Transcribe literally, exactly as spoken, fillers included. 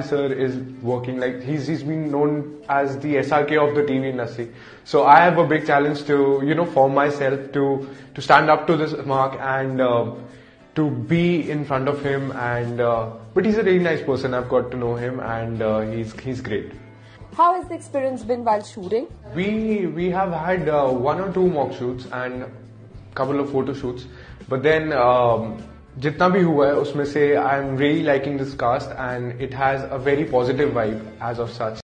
sir is working. Like he's he's been known as the S R K of the T V industry. So I have a big challenge to you know for myself to to stand up to this mark and uh, to be in front of him. And uh, but he's a really nice person. I've got to know him, and uh, he's he's great. How has the experience been while shooting? We we have had uh, one or two mock shoots and couple of photo shoots, but then um, जितना भी हुआ है उसमें से I am really liking this cast and it has a very positive vibe as of such.